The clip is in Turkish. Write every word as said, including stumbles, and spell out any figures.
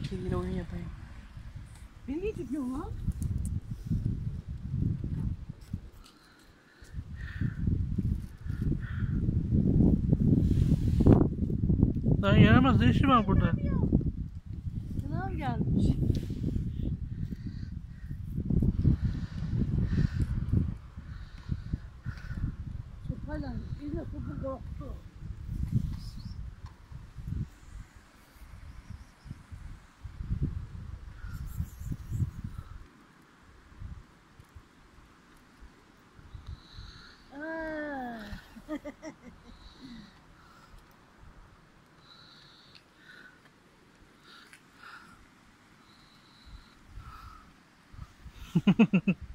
kediyle oyun yapayım. Beni niye çekiyorsun lan? Lan yaramaz, ne işi var burada? Yılan gelmiş. Sopayla iyice topu korktu. Hı hı hı.